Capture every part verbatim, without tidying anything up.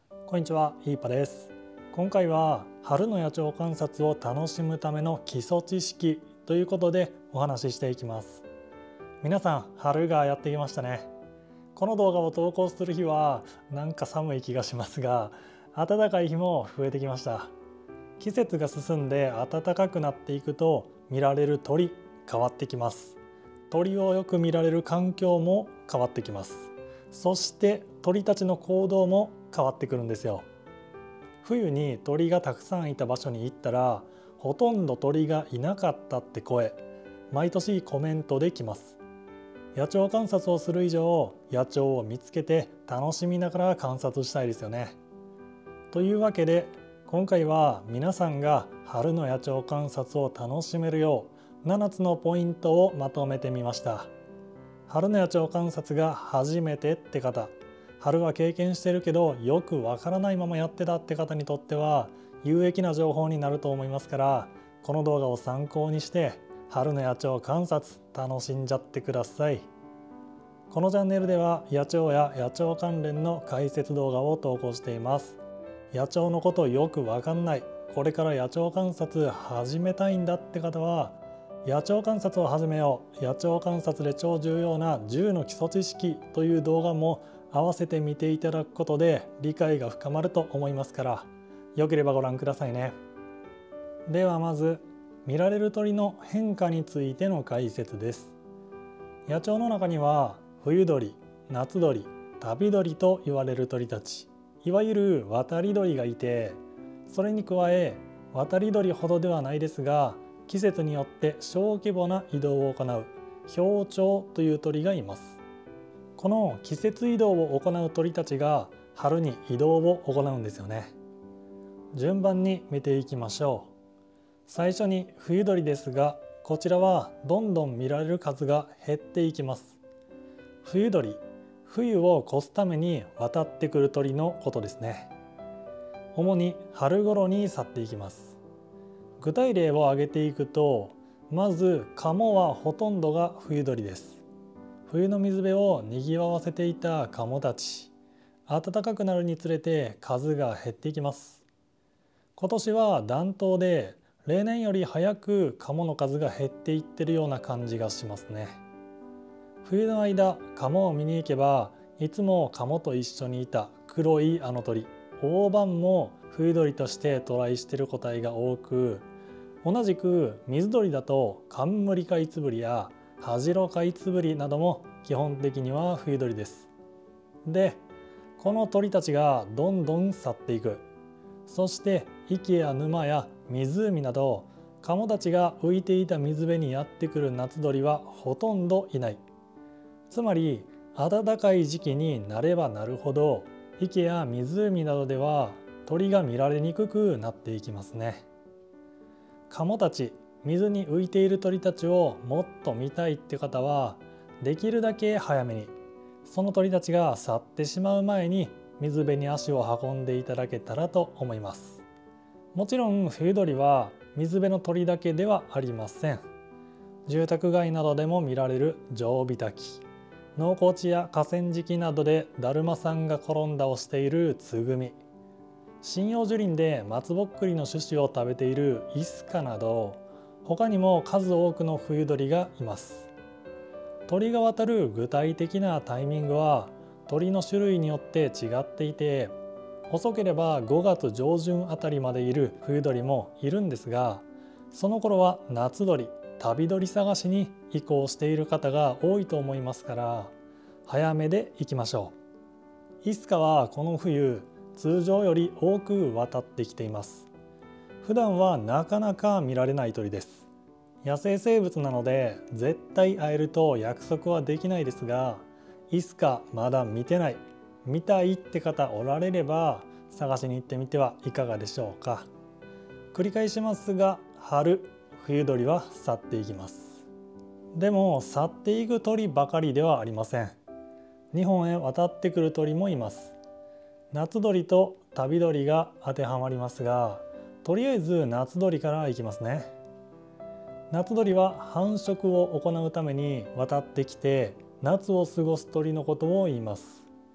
こんにちは、イーパです。今回は春の野鳥観察を楽しむための基礎知識ということでお話ししていきます。皆さん、春がやってきましたね。この動画を投稿する日はなんか寒い気がしますが、暖かい日も増えてきました。季節が進んで暖かくなっていくと見られる鳥変わってきます。鳥をよく見られる環境も変わってきます。そして鳥たちの行動も変わってくるんですよ。冬に鳥がたくさんいた場所に行ったら、ほとんど鳥がいなかったって声、毎年コメントできます。野鳥観察をする以上、野鳥を見つけて楽しみながら観察したいですよね。というわけで今回は皆さんが春の野鳥観察を楽しめるようななつのポイントをまとめてみました。春の野鳥観察が初めてって方、春は経験してるけどよくわからないままやってたって方にとっては有益な情報になると思いますから、この動画を参考にして春の野鳥観察楽しんじゃってください。このチャンネルでは野鳥や野鳥関連の解説動画を投稿しています。野鳥のことよくわかんない、これから野鳥観察始めたいんだって方は、野鳥観察を始めよう、野鳥観察で超重要なじゅうの基礎知識という動画も合わせて見ていただくことで理解が深まると思いますから、よければご覧くださいね。ではまず、見られる鳥の変化についての解説です。野鳥の中には冬鳥、夏鳥、旅鳥と言われる鳥たち、いわゆる渡り鳥がいて、それに加え渡り鳥ほどではないですが、季節によって小規模な移動を行う氷鳥という鳥がいます。この季節移動を行う鳥たちが春に移動を行うんですよね。順番に見ていきましょう。最初に冬鳥ですが、こちらはどんどん見られる数が減っていきます。冬鳥、冬を越すために渡ってくる鳥のことですね。主に春頃に去っていきます。具体例を挙げていくと、まずカモはほとんどが冬鳥です。冬の水辺をにぎわわせていたカモたち、暖かくなるにつれて数が減っていきます。今年は暖冬で例年より早くカモの数が減っていってるような感じがしますね。冬の間カモを見に行けば、いつもカモと一緒にいた黒いあの鳥、オオバンも冬鳥として渡来している個体が多く、同じく水鳥だとカンムリカイツブリやハジロカイツブリなども基本的には冬鳥です。で、この鳥たちがどんどん去っていく。そして池や沼や湖など、カモたちが浮いていた水辺にやってくる夏鳥はほとんどいない。つまり暖かい時期になればなるほど、池や湖などでは鳥が見られにくくなっていきますね。カモたち、水に浮いている鳥たちをもっと見たいって方は、できるだけ早めに、その鳥たちが去ってしまう前に水辺に足を運んでいただけたらと思います。もちろん冬鳥は水辺の鳥だけではありません。住宅街などでも見られるジョウビタキ、農耕地や河川敷などでだるまさんが転んだをしているツグミ、針葉樹林で松ぼっくりの種子を食べているイスカなど、他にも数多くの冬鳥がいます。鳥が渡る具体的なタイミングは鳥の種類によって違っていて、遅ければごがつ上旬あたりまでいる冬鳥もいるんですが、その頃は夏鳥、旅鳥探しに移行している方が多いと思いますから、早めで行きましょう。イスカはこの冬通常より多く渡ってきています。普段はなかなか見られない鳥です。野生生物なので絶対会えると約束はできないですが、いつかまだ見てない、見たいって方おられれば探しに行ってみてはいかがでしょうか。繰り返しますが、春、冬鳥は去っていきます。でも去っていく鳥ばかりではありません。日本へ渡ってくる鳥もいます。夏鳥と旅鳥が当てはまりますが、とりあえず夏鳥からいきますね。夏鳥は繁殖を行うために渡ってきて夏を過ごす鳥のことを言います。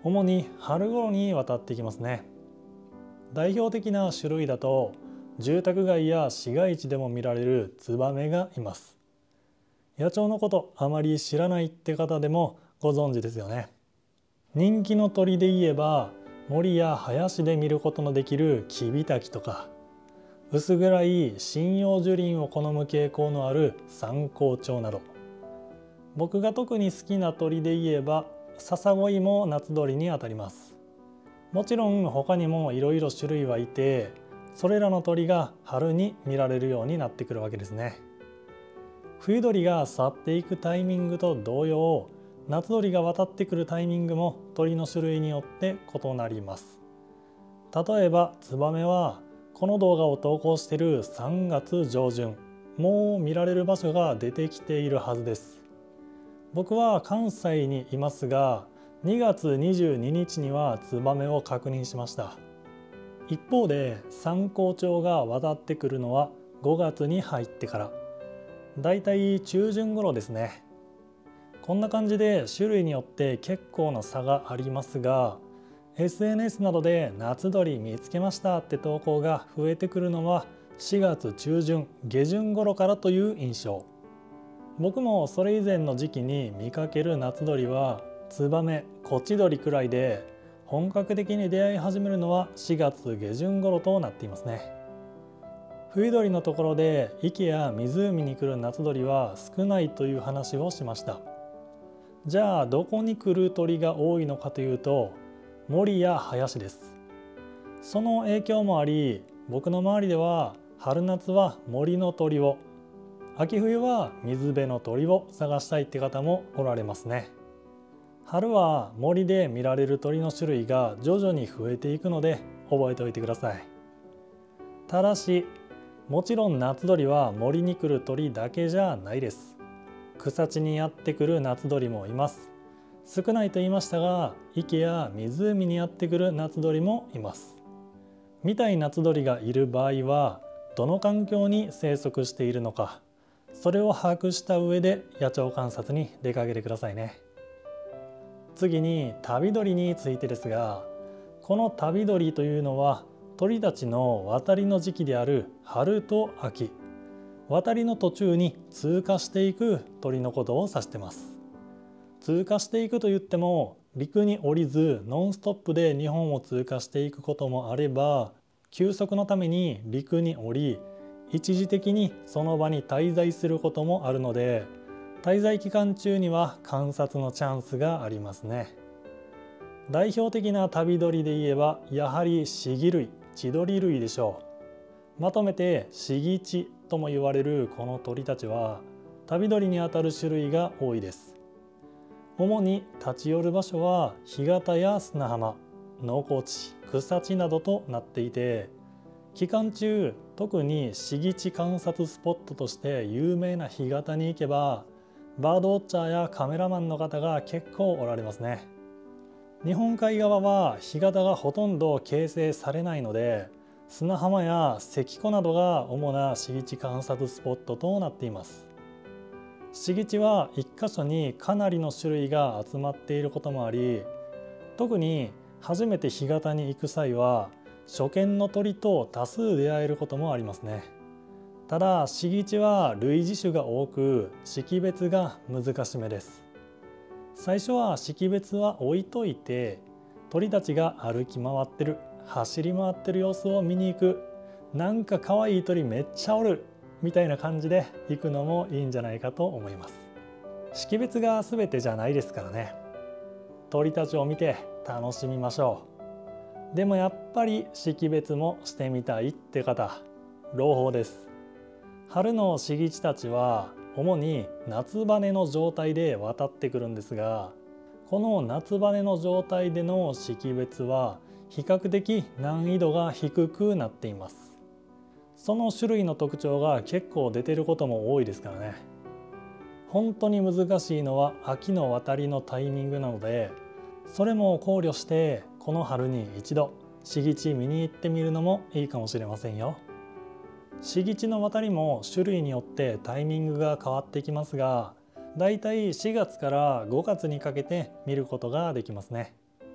主に春頃に渡ってきますね。代表的な種類だと住宅街や市街地でも見られるツバメがいます。野鳥のことあまり知らないって方でもご存知ですよね。人気の鳥で言えば森や林で見ることのできるキビタキとか、薄暗い針葉樹林を好む傾向のある三光鳥など、僕が特に好きな鳥で言えばササゴイも夏鳥にあたります。もちろん他にもいろいろ種類はいて、それらの鳥が春に見られるようになってくるわけですね。冬鳥が去っていくタイミングと同様、夏鳥が渡ってくるタイミングも鳥の種類によって異なります。例えばツバメはこの動画を投稿しているさんがつ上旬、もう見られる場所が出てきているはずです。僕は関西にいますが、にがつにじゅうににちにはツバメを確認しました。一方で三光鳥が渡ってくるのはごがつに入ってから、だいたい中旬頃ですね。こんな感じで種類によって結構な差がありますが、 エスエヌエス などで夏鳥見つけましたって投稿が増えてくるのはしがつ中旬下旬頃からという印象。僕もそれ以前の時期に見かける夏鳥はツバメ、コチドリくらいで、本格的に出会い始めるのはしがつ下旬頃となっていますね。冬鳥のところで池や湖に来る夏鳥は少ないという話をしました。じゃあどこに来る鳥が多いのかというと、森や林です。その影響もあり、僕の周りでは春夏は森の鳥を、秋冬は水辺の鳥を探したいって方もおられますね。春は森で見られる鳥の種類が徐々に増えていくので覚えておいてください。ただし、もちろん夏鳥は森に来る鳥だけじゃないです。草地にやってくる夏鳥もいます。少ないと言いましたが、池や湖にやってくる夏鳥もいます。見たい夏鳥がいる場合は、どの環境に生息しているのか、それを把握した上で野鳥観察に出かけてくださいね。次に旅鳥についてですが、この旅鳥というのは鳥たちの渡りの時期である春と秋、渡りの途中に通過していく鳥のことを指しています。通過していくと言っても、陸に降りずノンストップで日本を通過していくこともあれば、休息のために陸に降り一時的にその場に滞在することもあるので、滞在期間中には観察のチャンスがありますね。代表的な旅鳥で言えばやはりシギ類、チドリ類でしょう。まとめてシギチとも言われるこの鳥たちは旅鳥にあたる種類が多いです。主に立ち寄る場所は干潟や砂浜、農耕地、草地などとなっていて、期間中特にシギチ観察スポットとして有名な干潟に行けば、バードウォッチャーやカメラマンの方が結構おられますね。日本海側は干潟がほとんど形成されないので、砂浜や関湖などが主なシギチ観察スポットとなっています。シギチは一箇所にかなりの種類が集まっていることもあり、特に初めて干潟に行く際は初見の鳥と多数出会えることもありますね。ただシギチは類似種が多く、識別が難しめです。最初は識別は置いといて、鳥たちが歩き回ってる、走り回ってる様子を見に行く、なんか可愛い鳥めっちゃおるみたいな感じで行くのもいいんじゃないかと思います。識別が全てじゃないですからね。鳥たちを見て楽しみましょう。でもやっぱり識別もしてみたいって方、朗報です。春のシギチたちは主に夏羽の状態で渡ってくるんですが、この夏羽の状態での識別は比較的難易度が低くなっています。その種類の特徴が結構出てることも多いですからね。本当に難しいのは秋の渡りのタイミングなので、それも考慮してこの春に一度シギチ見に行ってみるのもいいかもしれませんよ。シギチの渡りも種類によってタイミングが変わってきますが、だいたいしがつからごがつにかけて見ることができますね。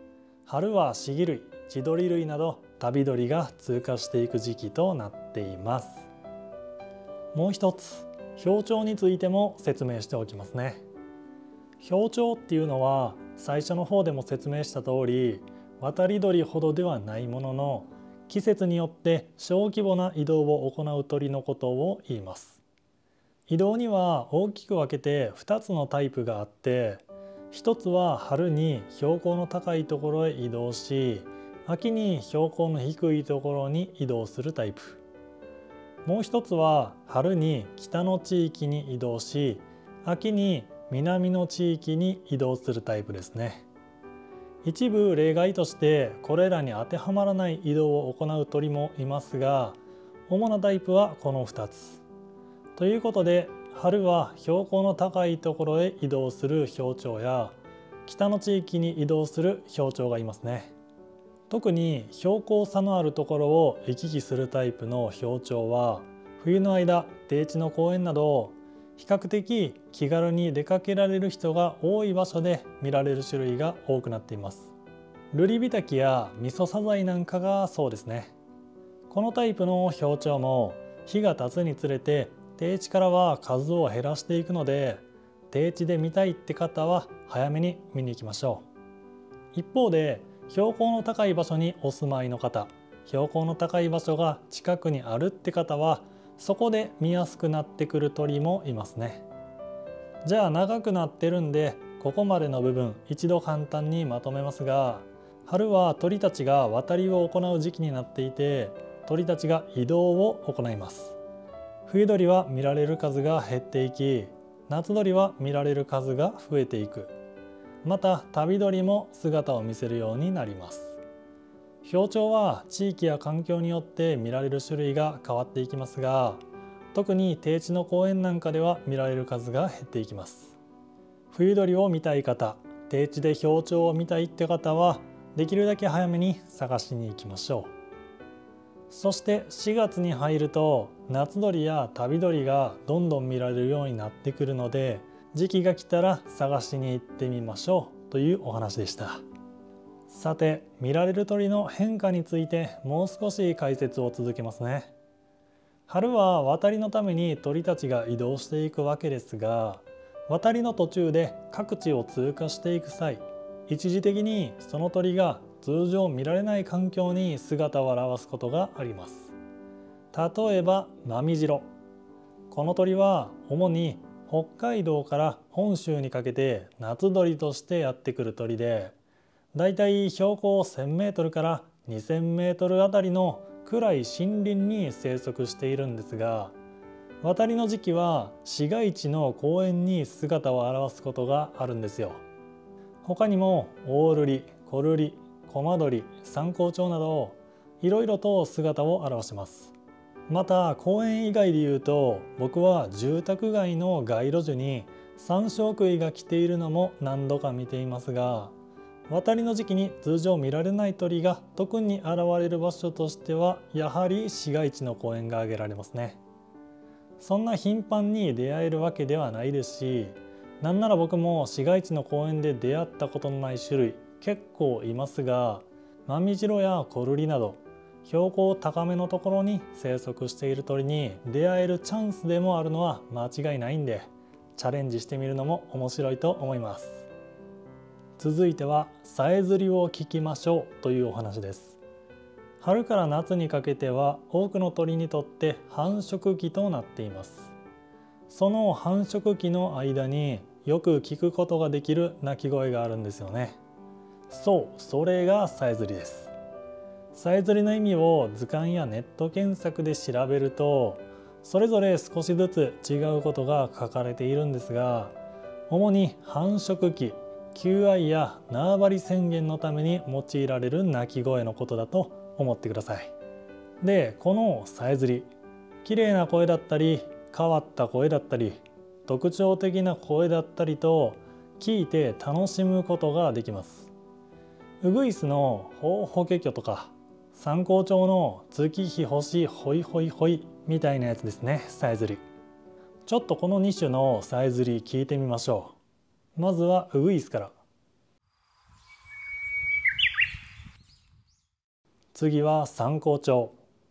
春はシギ類、チドリ類など旅鳥が通過していく時期となっています。もう一つ、氷鳥についても説明しておきますね。氷鳥っていうのは最初の方でも説明した通り、渡り鳥ほどではないものの、季節によって小規模な移動を行う鳥のことを言います。移動には大きく分けてふたつのタイプがあって、ひとつは春に標高の高いところへ移動し、秋に標高の低いところに移動するタイプ。もう一つは春に北の地域に移動し、秋に南の地域に移動するタイプですね。一部例外としてこれらに当てはまらない移動を行う鳥もいますが、主なタイプはこのふたつ。ということで、春は標高の高いところへ移動する氷鳥や、北の地域に移動する氷鳥がいますね。特に標高差のあるところを行き来するタイプの氷鳥は、冬の間低地の公園など比較的気軽に出かけられる人が多い場所で見られる種類が多くなっています。ルリビタキやミソサザイなんかがそうですね。このタイプの氷鳥も日が経つにつれて低地からは数を減らしていくので、低地で見たいって方は早めに見に行きましょう。一方で標高の高い場所にお住まいの方、標高の高い場所が近くにあるって方は、そこで見やすくなってくる鳥もいますね。じゃあ長くなってるんで、ここまでの部分一度簡単にまとめますが、春は鳥たちが渡りを行う時期になっていて、鳥たちが移動を行います。冬鳥は見られる数が減っていき、夏鳥は見られる数が増えていく。また旅鳥も姿を見せるようになります。氷鳥は地域や環境によって見られる種類が変わっていきますが、特に低地の公園なんかでは見られる数が減っていきます。冬鳥を見たい方、低地で氷鳥を見たいって方は、できるだけ早めに探しに行きましょう。そしてしがつに入ると夏鳥や旅鳥がどんどん見られるようになってくるので、時期が来たら探しに行ってみましょうというお話でした。さて、見られる鳥の変化についてもう少し解説を続けますね。春は渡りのために鳥たちが移動していくわけですが、渡りの途中で各地を通過していく際、一時的にその鳥が通常見られない環境に姿を現すことがあります。例えばマミジロ。この鳥は主に北海道から本州にかけて夏鳥としてやってくる鳥で、だいたい標高せんメートルからにせんメートルあたりの暗い森林に生息しているんですが、渡りの時期は市街地の公園に姿を現すことがあるんですよ。他にもオオルリ、コルリ、コマドリ、サンコウチョウなどいろいろと姿を現します。また公園以外でいうと、僕は住宅街の街路樹にサンショウクイが来ているのも何度か見ていますが、渡りの時期に通常見られない鳥が特に現れる場所としては、やはり市街地の公園が挙げられますね。そんな頻繁に出会えるわけではないですし、なんなら僕も市街地の公園で出会ったことのない種類結構いますが、マミジロやコルリなど標高高めのところに生息している鳥に出会えるチャンスでもあるのは間違いないんで、チャレンジしてみるのも面白いと思います。続いてはさえずりを聞きましょうというお話です。春から夏にかけては多くの鳥にとって繁殖期となっています。その繁殖期の間によく聞くことができる鳴き声があるんですよね。そう、それがさえずりです。さえずりの意味を図鑑やネット検索で調べると、それぞれ少しずつ違うことが書かれているんですが、主に繁殖期、求愛や縄張り宣言のために用いられる鳴き声のことだと思ってください。で、このさえずり、綺麗な声だったり変わった声だったり特徴的な声だったりと聞いて楽しむことができます。ウグイスのホーホケキョとかサンコウチョウの月日星ホイホイホイみたいなやつですね、さえずり。ちょっとこのに種のさえずり聞いてみましょう。まずはウグイスから。 次は参考帳。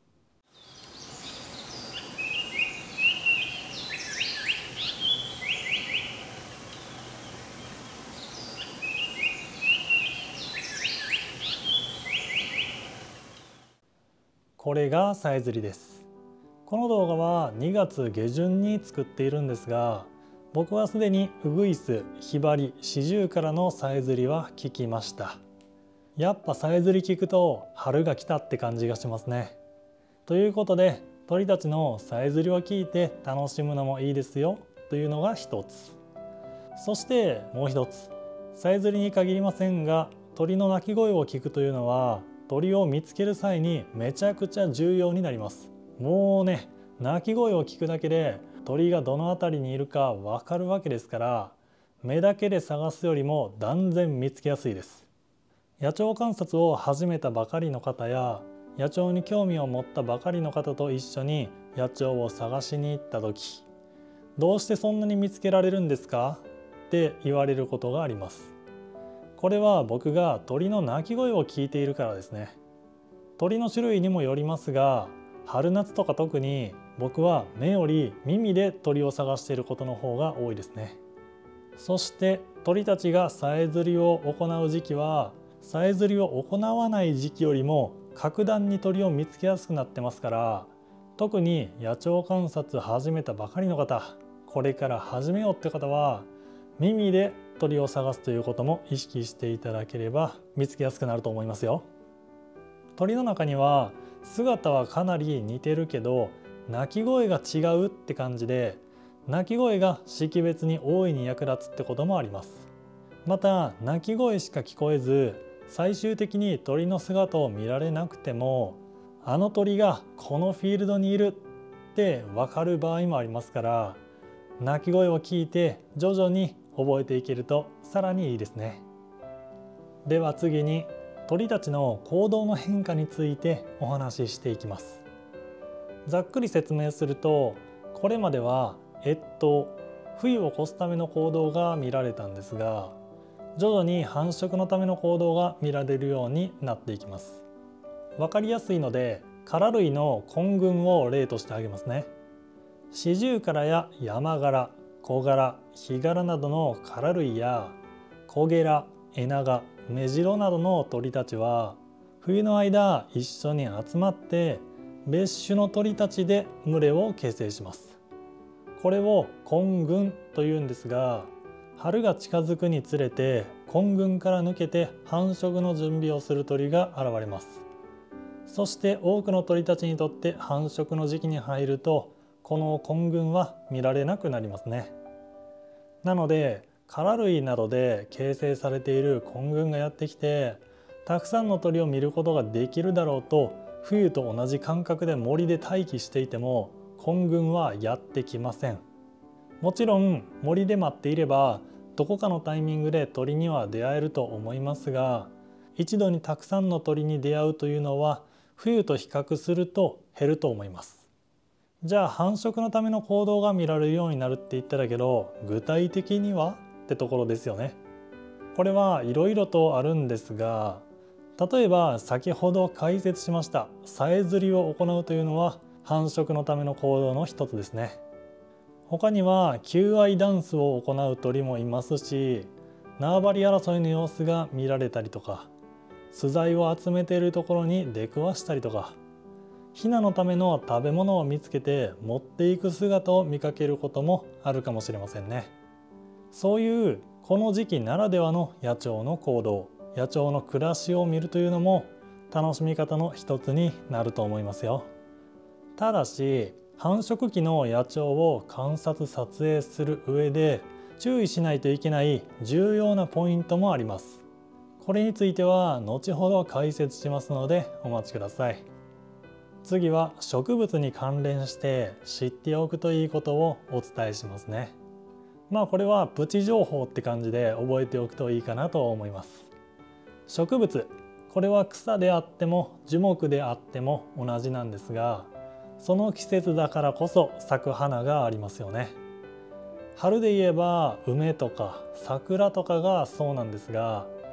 これがさえずりです。この動画はにがつ下旬に作っているんですが、僕はすでにウグイス、ヒバリ、シジュウカラのさえずりは聞きました。やっぱさえずり聞くと春が来たって感じがしますね。ということで鳥たちのさえずりを聞いて楽しむのもいいですよというのが一つ。そしてもう一つ、さえずりに限りませんが、鳥の鳴き声を聞くというのは鳥を見つける際にめちゃくちゃ重要になります。もうね、鳴き声を聞くだけで鳥がどの辺りにいるかわかるわけですから、目だけで探すよりも断然見つけやすいです。野鳥観察を始めたばかりの方や野鳥に興味を持ったばかりの方と一緒に野鳥を探しに行った時、どうしてそんなに見つけられるんですかって言われることがあります。これは僕が鳥の鳴き声を聞いているからですね。鳥の種類にもよりますが、春夏とか特に僕は目より耳で鳥を探していることの方が多いですね。そして鳥たちがさえずりを行う時期は、さえずりを行わない時期よりも格段に鳥を見つけやすくなってますから、特に野鳥観察始めたばかりの方、これから始めようって方は耳で鳥を探すということも意識していただければ見つけやすくなると思いますよ。鳥の中には姿はかなり似てるけど鳴き声が違うって感じで、鳴き声が識別に大いに役立つってこともあります。また鳴き声しか聞こえず最終的に鳥の姿を見られなくても、あの鳥がこのフィールドにいるって分かる場合もありますから、鳴き声を聞いて徐々に覚えていけるとさらにいいですね。では次に鳥たちの行動の変化についてお話ししていきます。ざっくり説明すると、これまでは越冬、冬を越すための行動が見られたんですが、徐々に繁殖のための行動が見られるようになっていきます。わかりやすいのでカラ類の混群を例として挙げますね。シジュウカラやヤマガラ、コガラ、ヒガラなどのカラ類やコゲラ、エナガ、メジロなどの鳥たちは冬の間一緒に集まって別種の鳥たちで群れを形成します。これを混群というんですが、春が近づくにつれて混群から抜けて繁殖の準備をする鳥が現れます。そして多くの鳥たちにとって繁殖の時期に入るとこの混群は見られなくなりますね。なのでカラ類などで形成されている混群がやってきてたくさんの鳥を見ることができるだろうと、冬と同じ感覚で森で待機していても混群はやってきません。もちろん森で待っていればどこかのタイミングで鳥には出会えると思いますが、一度にたくさんの鳥に出会うというのは冬と比較すると減ると思います。じゃあ繁殖のための行動が見られるようになるって言っただけど、具体的にはってところですよね。これはいろいろとあるんですが、例えば先ほど解説しましたさえずりを行うというのは繁殖のための行動の一つですね。他には求愛ダンスを行う鳥もいますし、縄張り争いの様子が見られたりとか、巣材を集めているところに出くわしたりとか、ヒナのための食べ物を見つけて持っていく姿を見かけることもあるかもしれませんね。そういうこの時期ならではの野鳥の行動、野鳥の暮らしを見るというのも楽しみ方の一つになると思いますよ。ただし繁殖期の野鳥を観察撮影する上で注意しないといけない重要なポイントもあります。これについては後ほど解説しますのでお待ちください。次は植物に関連して知っておくといいことをお伝えしますね。まあこれはプチ情報って感じで覚えておくといいかなと思います。植物、これは草であっても樹木であっても同じなんですが、その季節だからこそ咲く花がありますよね。春で言えば梅とか桜とかがそうなんですが、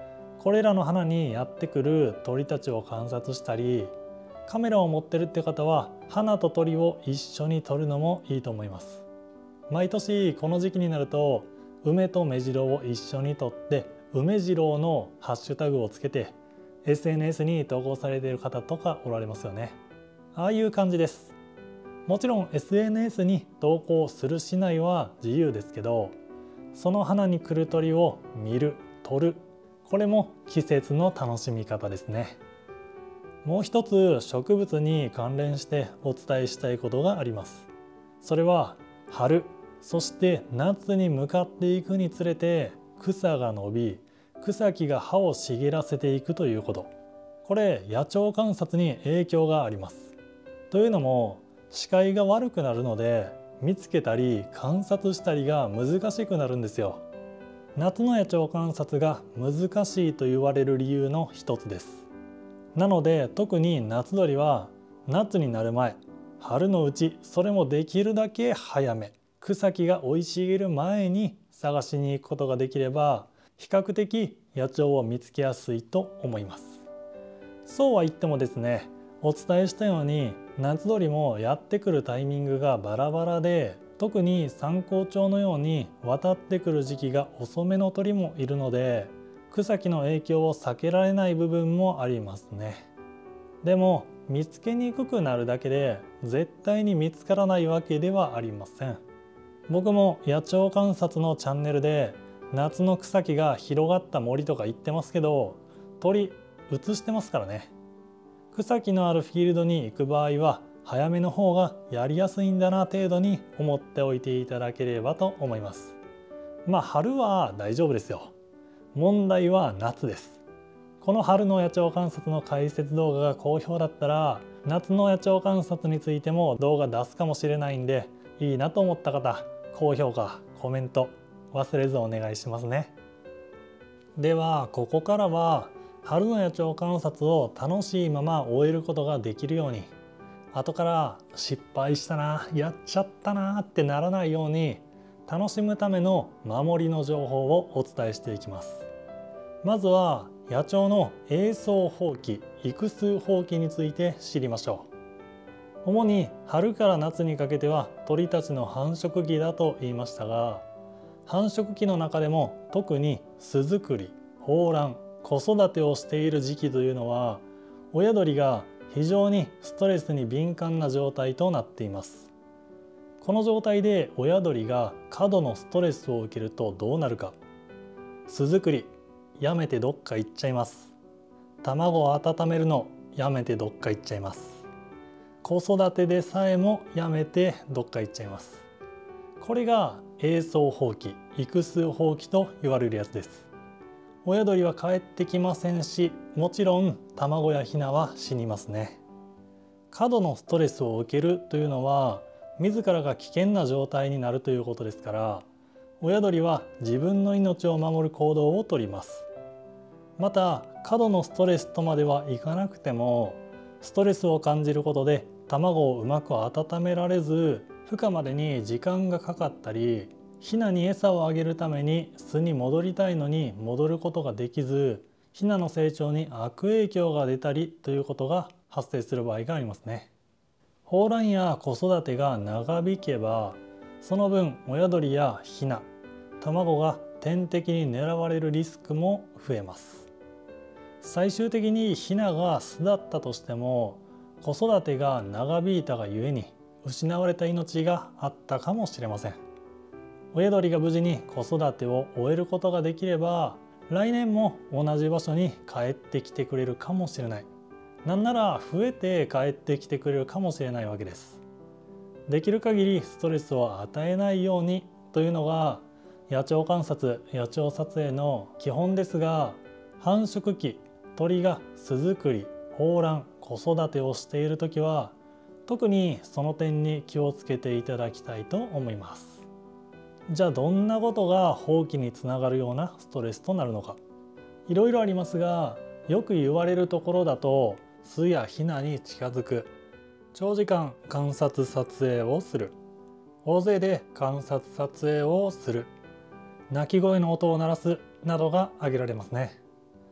これらの花にやってくる鳥たちを観察したり、カメラを持ってるって方は花と鳥を一緒に撮るのもいいと思います。毎年この時期になると梅と目白を一緒に撮って梅次郎のハッシュタグをつけて エスエヌエス に投稿されている方とかおられますよね。ああいう感じです。もちろん エスエヌエス に投稿するしないは自由ですけど、その花に来る鳥を見る、撮る、これも季節の楽しみ方ですね。もう一つ植物に関連してお伝えしたいことがあります。それは春、そして夏に向かっていくにつれて草が伸び、草木が葉を茂らせていくということ。これ野鳥観察に影響があります。というのも視界が悪くなるので見つけたり観察したりが難しくなるんですよ。夏の野鳥観察が難しいと言われる理由の一つです。なので特に夏鳥は夏になる前、春のうち、それもできるだけ早め、草木が生い茂る前に探しに行くことができれば比較的野鳥を見つけやすいと思います。そうは言ってもですね、お伝えしたように夏鳥もやってくるタイミングがバラバラで、特に三光鳥のように渡ってくる時期が遅めの鳥もいるので、草木の影響を避けられない部分もありますね。でも見つけにくくなるだけで絶対に見つからないわけではありません。僕も野鳥観察のチャンネルで夏の草木が広がった森とか言ってますけど、鳥映してますからね。草木のあるフィールドに行く場合は早めの方がやりやすいんだな程度に思っておいていただければと思います。まあ春は大丈夫ですよ。問題は夏です。この春の野鳥観察の解説動画が好評だったら、夏の野鳥観察についても動画出すかもしれないんで、いいなと思った方、高評価、コメント忘れずお願いしますね。ではここからは春の野鳥観察を楽しいまま終えることができるように、後から失敗したな、やっちゃったなってならないように楽しむための守りの情報をお伝えしていきます。まずは野鳥の営巣放棄、育数放棄について知りましょう。主に春から夏にかけては鳥たちの繁殖期だと言いましたが、繁殖期の中でも特に巣作り、抱卵、子育てをしている時期というのは親鳥が非常にストレスに敏感な状態となっています。この状態で親鳥が過度のストレスを受けるとどうなるか。巣作りやめてどっか行っちゃいます。卵を温めるのやめてどっか行っちゃいます。子育てでさえもやめてどっか行っちゃいます。これが営巣放棄、育数放棄と言われるやつです。親鳥は帰ってきませんし、もちろん卵やヒナは死にますね。過度のストレスを受けるというのは自らが危険な状態になるということですから、親鳥は自分の命を守る行動をとります。また過度のストレスとまではいかなくても、ストレスを感じることで卵をうまく温められず、孵化までに時間がかかったり、ヒナに餌をあげるために巣に戻りたいのに戻ることができず、ヒナの成長に悪影響が出たりということが発生する場合がありますね。抱卵や子育てが長引けば、その分親鳥やヒナ、卵が天敵に狙われるリスクも増えます。最終的にヒナが巣だったとしても、子育てが長引いたがゆえに失われた命があったかもしれません。親鳥が無事に子育てを終えることができれば、来年も同じ場所に帰ってきてくれるかもしれない。なんなら増えて帰ってきてくれるかもしれないわけです。できる限りストレスを与えないようにというのが野鳥観察、野鳥撮影の基本ですが、繁殖期、鳥が巣作り、抱卵、子育てをしているときは特にその点に気をつけていただきたいと思います。じゃあどんなことが放棄につながるようなストレスとなるのか。いろいろありますが、よく言われるところだと、巣やヒナに近づく、長時間観察撮影をする、大勢で観察撮影をする、鳴き声の音を鳴らすなどが挙げられますね。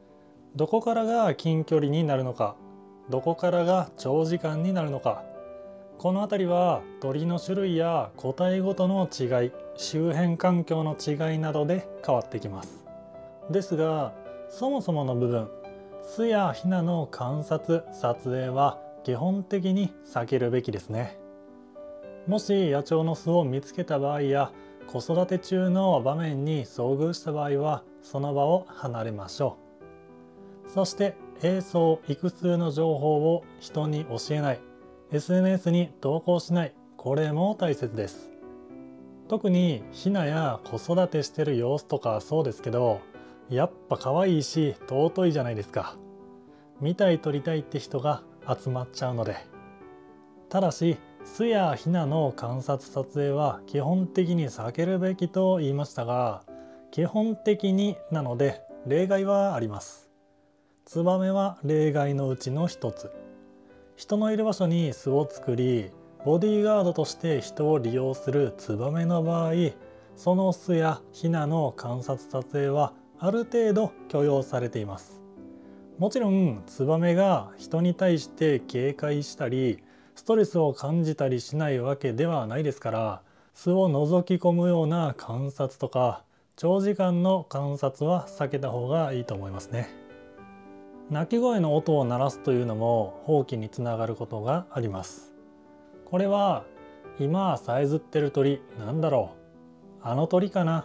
どこからが近距離になるのか、どこからが長時間になるのか、このあたりは鳥の種類や個体ごとの違い、周辺環境の違いなどで変わってきます。ですが、そもそもの部分、巣やヒナの観察・撮影は基本的に避けるべきですね。もし野鳥の巣を見つけた場合や子育て中の場面に遭遇した場合はその場を離れましょう。そして営巣・育数の情報を人に教えない、エスエヌエス に投稿しない、これも大切です。特にヒナや子育てしてる様子とかそうですけど、やっぱ可愛いし尊いじゃないですか。見たい撮りたいって人が集まっちゃうので。ただし巣やヒナの観察撮影は基本的に避けるべきと言いましたが、基本的になので例外はあります。ツバメは例外のうちの一つ。人のいる場所に巣を作り、ボディーガードとして人を利用するツバメの場合、その巣やヒナの観察撮影はある程度許容されています。もちろんツバメが人に対して警戒したりストレスを感じたりしないわけではないですから、巣を覗き込むような観察とか長時間の観察は避けた方がいいと思いますね。鳴き声の音を鳴らすというのも放棄につながることがあります。これは今さえずってる鳥なんだろう、あの鳥かな、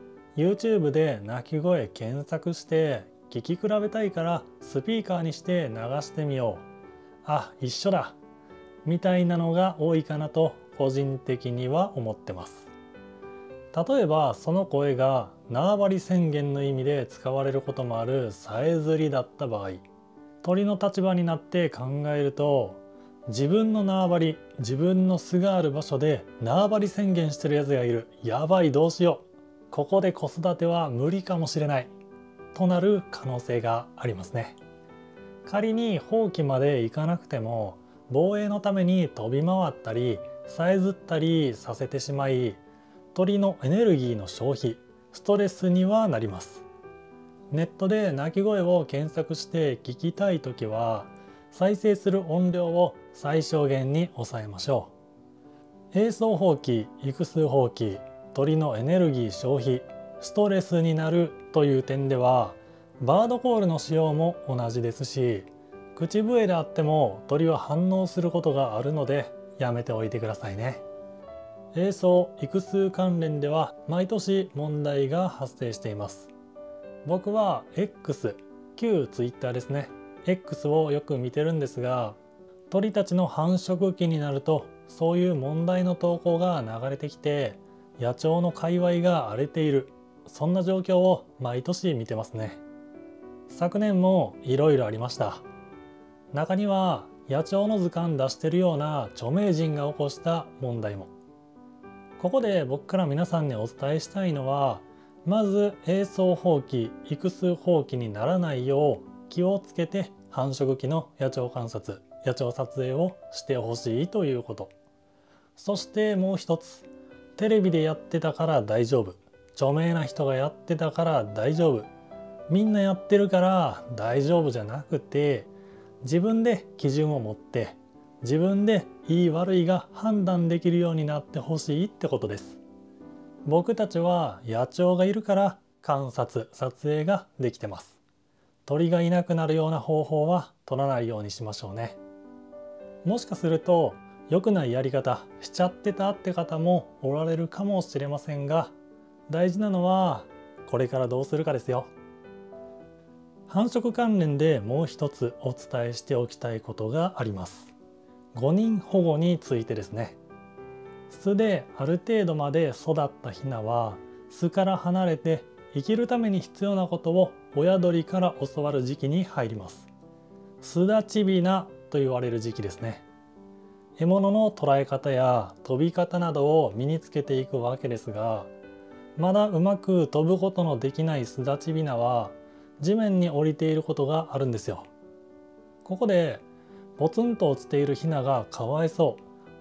YouTube で鳴き声検索して聞き比べたいからスピーカーにして流してみよう、あ、一緒だみたいなのが多いかなと個人的には思ってます。例えばその声が縄張り宣言の意味で使われることもあるさえずりだった場合、鳥の立場になって考えると、自分の縄張り、自分の巣がある場所で縄張り宣言してるやつがいる、やばい、どうしよう、ここで子育ては無理かもしれないとなる可能性がありますね。仮に放棄までいかなくても防衛のために飛び回ったりさえずったりさせてしまい、鳥のエネルギーの消費、ストレスにはなります。ネットで鳴き声を検索して聞きたいときは再生する音量を最小限に抑えましょう。営巣放棄、育数放棄、鳥のエネルギー消費、ストレスになるという点ではバードコールの使用も同じですし、口笛であっても鳥は反応することがあるのでやめておいてくださいね。営巣・育数関連では毎年問題が発生しています。僕は X、旧 Twitter ですね、 X をよく見てるんですが、鳥たちの繁殖期になるとそういう問題の投稿が流れてきて、野鳥の界隈が荒れている、そんな状況を毎年見てますね。昨年もいろいろありました。中には野鳥の図鑑出してるような著名人が起こした問題も。ここで僕から皆さんにお伝えしたいのは、まず営巣放棄、育数放棄にならないよう気をつけて繁殖期の野鳥観察、野鳥撮影をしてほしいということ。そしてもう一つ、テレビでやってたから大丈夫、著名な人がやってたから大丈夫、みんなやってるから大丈夫じゃなくて、自分で基準を持って自分でいい悪いが判断できるようになってほしいってことです。僕たちは野鳥がいるから観察・撮影ができてます。鳥がいなくなるような方法は取らないようにしましょうね。もしかすると良くないやり方しちゃってたって方もおられるかもしれませんが、大事なのはこれからどうするかですよ。繁殖関連でもう一つお伝えしておきたいことがあります。誤認保護についてですね。巣である程度まで育ったヒナは巣から離れて生きるために必要なことを親鳥から教わる時期に入ります。巣立ちびなと言われる時期ですね。獲物の捉え方や飛び方などを身につけていくわけですが、まだうまく飛ぶことのできない巣立ちびなは地面に降りていることがあるんですよ。ここでポツンと落ちているヒナがかわいそう、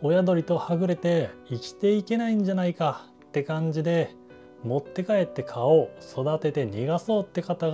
親鳥とはぐれて生きていけないんじゃないかって感じで持って帰って飼おう、育てて逃がそうって方が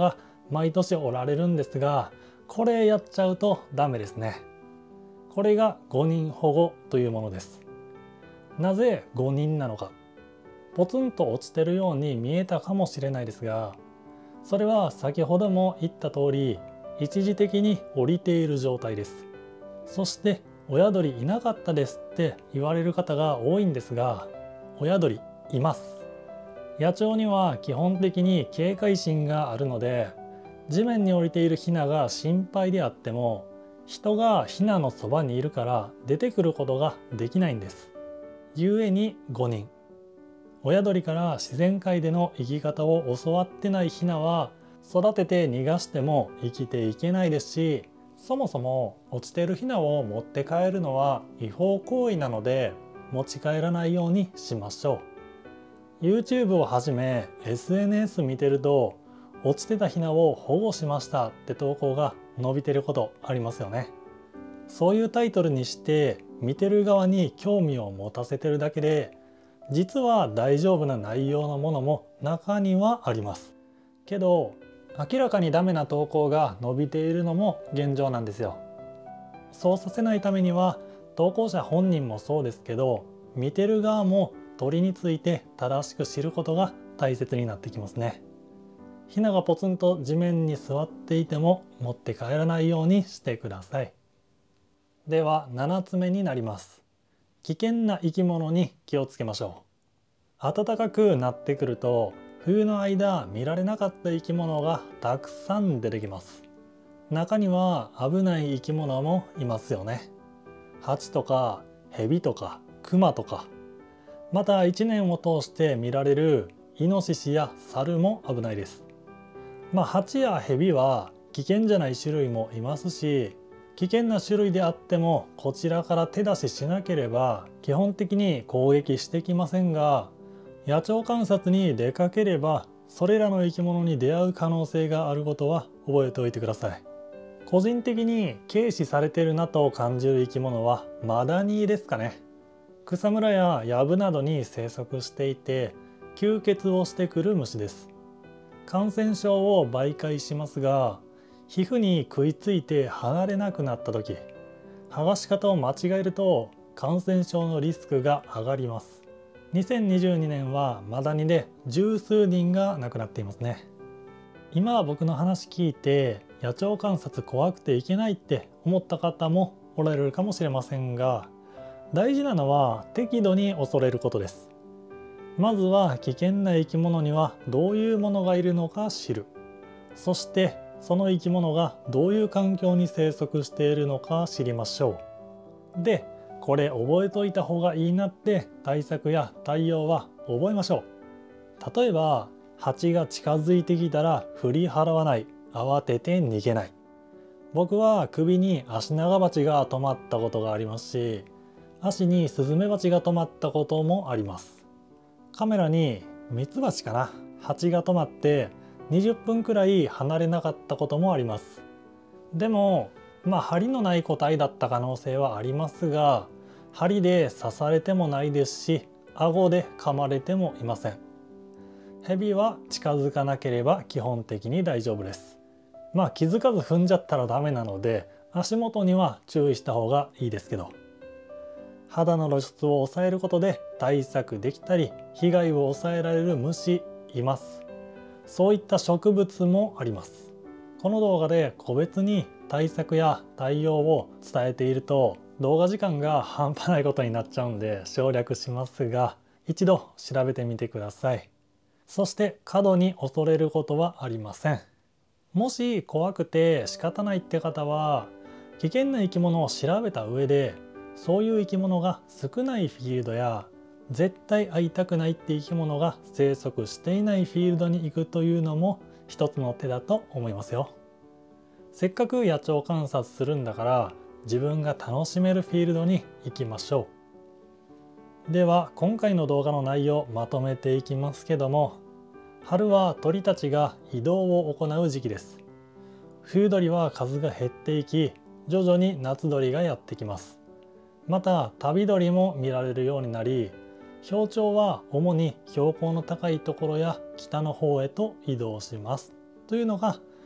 毎年おられるんですが、これやっちゃうとダメですね。これが誤認保護というものです。なぜ誤認なのか。ポツンと落ちてるように見えたかもしれないですが、それは先ほども言った通り、一時的に降りている状態です。そして親鳥いなかったですって言われる方が多いんですが、親鳥います。野鳥には基本的に警戒心があるので、地面に降りているヒナが心配であっても、人がヒナのそばにいるから出てくることができないんです。故に誤認。親鳥から自然界での生き方を教わってないヒナは、育てて逃がしても生きていけないですし、そもそも落ちているヒナを持って帰るのは違法行為なので、持ち帰らないようにしましょう。YouTube をはじめ エスエヌエス 見てると、落ちてたヒナを保護しましたって投稿が伸びてることありますよね。そういうタイトルにして見てる側に興味を持たせてるだけで、実は大丈夫な内容のものも中にはあります。けど明らかにダメな投稿が伸びているのも現状なんですよ。そうさせないためには、投稿者本人もそうですけど、見てる側も鳥について正しく知ることが大切になってきますね。ヒナがポツンと地面に座っていても持って帰らないようにしてください。ではななつめになります。危険な生き物に気をつけましょう。暖かくなってくると、冬の間見られなかった生き物がたくさん出てきます。中には危ない生き物もいますよね。ハチとかヘビとかクマとか、また一年を通して見られるイノシシやサルも危ないです。まあハチやヘビは危険じゃない種類もいますし、危険な種類であってもこちらから手出ししなければ基本的に攻撃してきませんが、野鳥観察に出かければそれらの生き物に出会う可能性があることは覚えておいてください。個人的に軽視されてるなと感じる生き物はマダニですかね。草むらや藪などに生息していて吸血をしてくる虫です。感染症を媒介しますが、皮膚に食いついて離れなくなった時、剥がし方を間違えると感染症のリスクが上がります。にせんにじゅうにねんはマダニで十数人が亡くなっていますね。今は僕の話聞いて野鳥観察怖くていけないって思った方もおられるかもしれませんが、大事なのは適度に恐れることです。まずは危険な生き物にはどういうものがいるのか知る。そしてその生き物がどういう環境に生息しているのか知りましょう。で、これ覚えといた方がいいなって対策や対応は覚えましょう。例えば、蜂が近づいてきたら振り払わない、慌てて逃げない。僕は首にアシナガバチが止まったことがありますし、足にスズメバチが止まったこともあります。カメラにミツバチかな、蜂が止まってにじゅっぷんくらい離れなかったこともあります。でもまあ針のない個体だった可能性はありますが、針で刺されてもないですし、顎で噛まれてもいません。ヘビは近づかなければ基本的に大丈夫です。まあ気づかず踏んじゃったらダメなので、足元には注意した方がいいですけど、肌の露出を抑えることで対策できたり、被害を抑えられる虫います。そういった植物もあります。この動画で個別に対策や対応を伝えていると動画時間が半端ないことになっちゃうんで省略しますが、一度調べてみてください。そして過度に恐れることはありません。もし怖くて仕方ないって方は、危険な生き物を調べた上で、そういう生き物が少ないフィールドや絶対会いたくないって生き物が生息していないフィールドに行くというのも一つの手だと思いますよ。せっかく野鳥観察するんだから、自分が楽しめるフィールドに行きましょう。では今回の動画の内容をまとめていきますけども、春は鳥たちが移動を行う時期です。冬鳥は数が減っていき、徐々に夏鳥がやってきます。また旅鳥も見られるようになり、氷鳥は主に標高の高いところや北の方へと移動しますというのが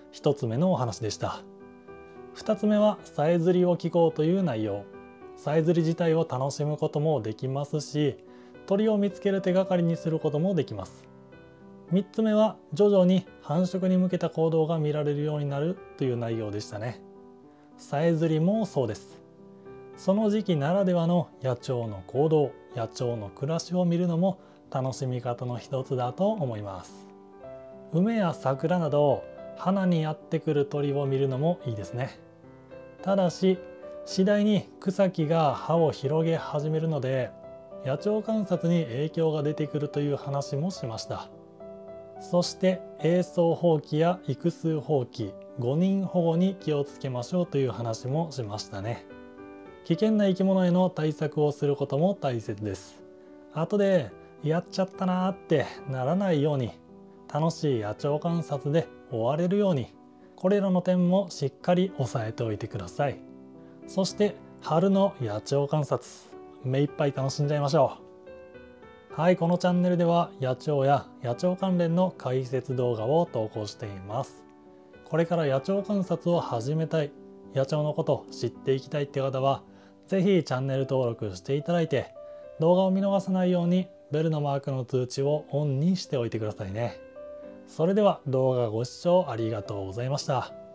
ひとつめのお話でした。ふたつめはさえずりを聞こうという内容。さえずり自体を楽しむこともできますし、鳥を見つける手がかりにすることもできます。みっつめは徐々に繁殖に向けた行動が見られるようになるという内容でしたね。さえずりもそうです。その時期ならではの野鳥の行動、野鳥の暮らしを見るのも楽しみ方の一つだと思います。梅や桜など花にやってくる鳥を見るのもいいですね。ただし次第に草木が葉を広げ始めるので、野鳥観察に影響が出てくるという話もしました。そして営巣放棄や育数放棄、誤認保護に気をつけましょうという話もしましたね。危険な生き物への対策をすることも大切です。後でやっちゃったなーってならないように、楽しい野鳥観察で終われるように、これらの点もしっかり押さえておいてください。そして春の野鳥観察、目いっぱい楽しんじゃいましょう。はい、このチャンネルでは野鳥や野鳥関連の解説動画を投稿しています。これから野鳥観察を始めたい、野鳥のことを知っていきたいって方は、ぜひチャンネル登録していただいて、動画を見逃さないようにベルのマークの通知をオンにしておいてくださいね。それでは動画ご視聴ありがとうございました。